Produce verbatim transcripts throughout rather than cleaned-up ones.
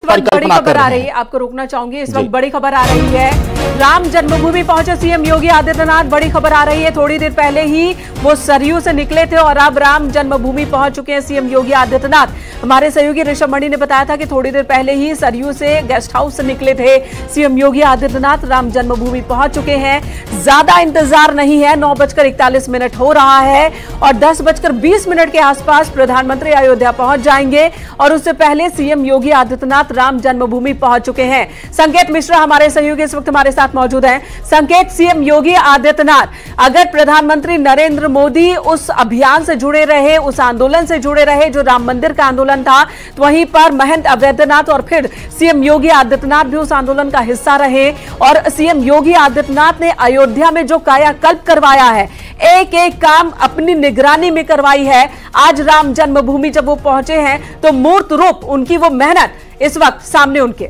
बड़ी खबर आ रही है, आपको रोकना चाहूंगी। इस वक्त बड़ी खबर आ रही है, राम जन्मभूमि पहुंचे सीएम योगी आदित्यनाथ। बड़ी खबर आ रही है, थोड़ी देर पहले ही वो सरयू से निकले थे और अब राम जन्मभूमि पहुंच चुके हैं सीएम योगी आदित्यनाथ। हमारे सहयोगी ऋषभ मणि ने बताया था कि थोड़ी देर पहले ही सरयू से गेस्ट हाउस से निकले थे सीएम योगी आदित्यनाथ। राम जन्मभूमि पहुंच चुके हैं, ज्यादा इंतजार नहीं है। नौ बजकर इकतालीस मिनट हो रहा है और दस बजकर बीस मिनट के आसपास प्रधानमंत्री अयोध्या पहुंच जाएंगे और उससे पहले सीएम योगी आदित्यनाथ राम जन्मभूमि पहुंच चुके हैं। संकेत मिश्रा हमारे सहयोगी इस वक्त हमारे साथ मौजूद हैं। संकेत, सीएम योगी आदित्यनाथ, अगर प्रधानमंत्री नरेंद्र मोदी उस अभियान से जुड़े रहे, उस आंदोलन से जुड़े रहे जो राम मंदिर का आंदोलन था, तो वहीं पर महंत अवैधनाथ और फिर सीएम योगी आदित्यनाथ भी उस आंदोलन का हिस्सा रहे और सीएम योगी आदित्यनाथ ने अयोध्या में जो कायाकल्प करवाया है, एक एक काम अपनी निगरानी में करवाई है। आज राम जन्मभूमि जब वो पहुंचे हैं तो मूर्त रूप उनकी वो मेहनत इस वक्त सामने उनके।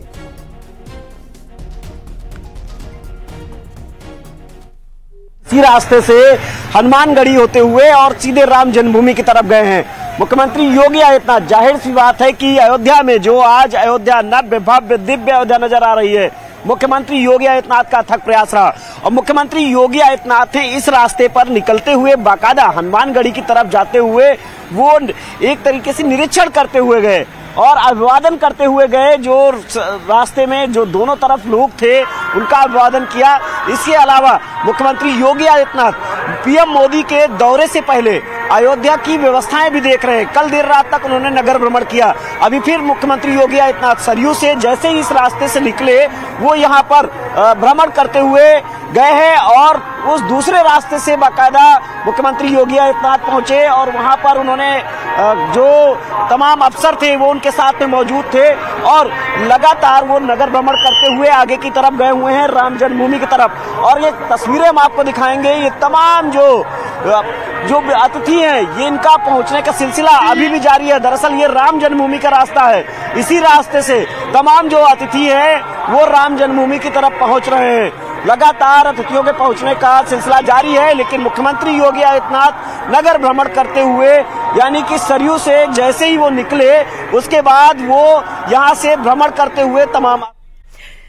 इसी रास्ते से हनुमानगढ़ी होते हुए और सीधे राम जन्मभूमि की तरफ गए हैं मुख्यमंत्री योगी आदित्यनाथ। जाहिर सी बात है कि अयोध्या में जो आज अयोध्या नव्य भव्य दिव्य अयोध्या नजर आ रही है, मुख्यमंत्री योगी आदित्यनाथ का अथक प्रयास रहा और मुख्यमंत्री योगी आदित्यनाथ ने इस रास्ते पर निकलते हुए बाकायदा हनुमानगढ़ी की तरफ जाते हुए वो एक तरीके से निरीक्षण करते हुए गए और अभिवादन करते हुए गए। जो रास्ते में जो दोनों तरफ लोग थे उनका अभिवादन किया। इसके अलावा मुख्यमंत्री योगी आदित्यनाथ पीएम मोदी के दौरे से पहले अयोध्या की व्यवस्थाएं भी देख रहे हैं। कल देर रात तक उन्होंने नगर भ्रमण किया। अभी फिर मुख्यमंत्री योगी आदित्यनाथ सरयू से जैसे ही इस रास्ते से निकले वो यहाँ पर भ्रमण करते हुए गए हैं और उस दूसरे रास्ते से बाकायदा मुख्यमंत्री योगी आदित्यनाथ पहुंचे और वहां पर उन्होंने जो तमाम अफसर थे वो उनके साथ में मौजूद थे और लगातार वो नगर भ्रमण करते हुए आगे की तरफ गए हुए हैं राम जन्मभूमि की तरफ। और ये तस्वीरें हम आपको दिखाएंगे। ये तमाम जो जो अतिथि हैं ये इनका पहुंचने का सिलसिला अभी भी जारी है। दरअसल ये राम जन्मभूमि का रास्ता है, इसी रास्ते से तमाम जो अतिथि हैं वो राम जन्मभूमि की तरफ पहुंच रहे हैं। लगातार अतिथियों के पहुंचने का सिलसिला जारी है, लेकिन मुख्यमंत्री योगी आदित्यनाथ नगर भ्रमण करते हुए यानी कि सरयू से जैसे ही वो निकले उसके बाद वो यहां से भ्रमण करते हुए तमाम